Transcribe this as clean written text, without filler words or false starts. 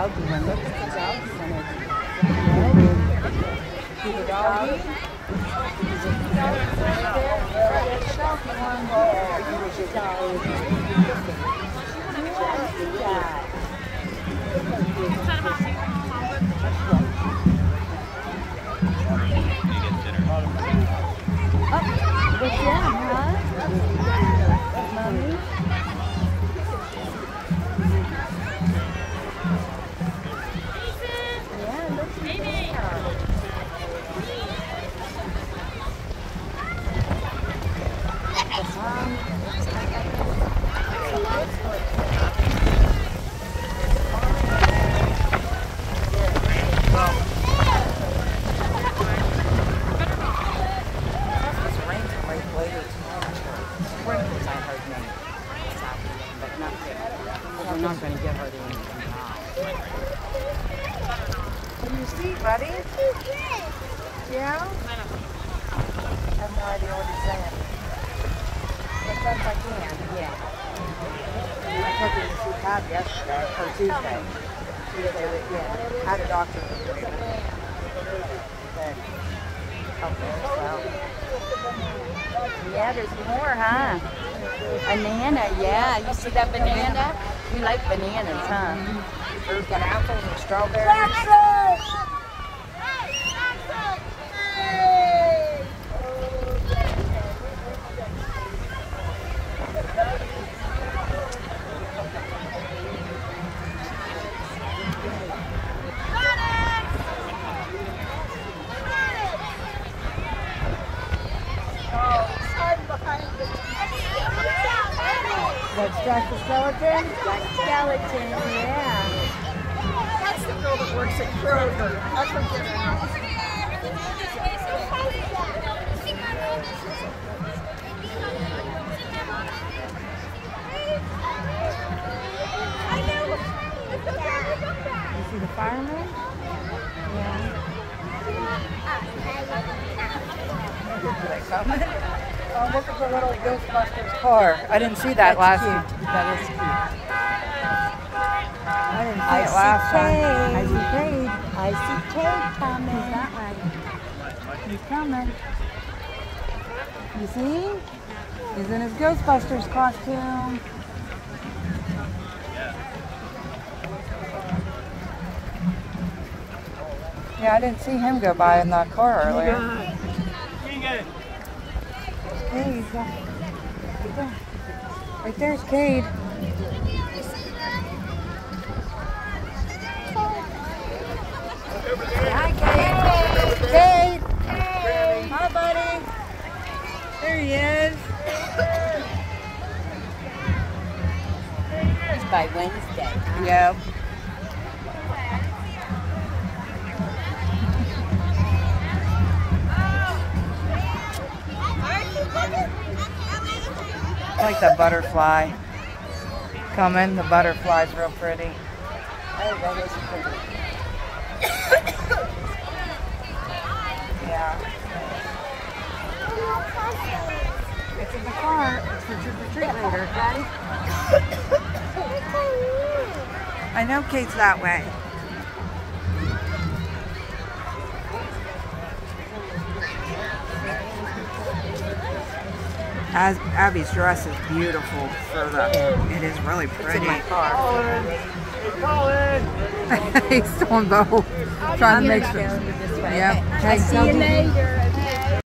doggy one. Look at the doggy one. See the doggy? There's a doggy right there. There's a doggy one there. There's a doggy. Yeah. Oh, what's that, huh? Mommy? Yeah, look at there. We're not going to give her the anything now. What do you see, buddy? Yeah? I have no idea what he's saying. As best I can, yeah. I took him to see Pat yesterday, or Tuesday. Yeah, I had a doctor visit. Okay, well. Yeah, there's more, huh? Banana, yeah. You see that banana? You like bananas, huh? There's got apples and strawberries. That's Jack the Skeleton? Jack the Skeleton, yeah. That's the girl that works at Kroger. I forget her name. You see the fireman? Yeah. Are they coming? Oh, look at the little Ghostbusters car. I didn't see that last time. That is cute. I didn't see it last time. I see Cade. I see Cade coming. He's that way. He's coming. You see? He's in his Ghostbusters costume. Yeah, I didn't see him go by in that car earlier. Hey, he's right there's Cade. Hi, Cade. Cade. Hey. Hi, buddy. There he is. It's by Wednesday. Yep. I like that butterfly coming. The butterfly's real pretty. Oh, that is pretty. Yeah. It's in the car. It's for trick or treat later, Daddy. I know Kate's that way. Abby's dress is beautiful for it is really pretty. It's in my car. He's still on both. Trying to make sure. Yeah. I see you later.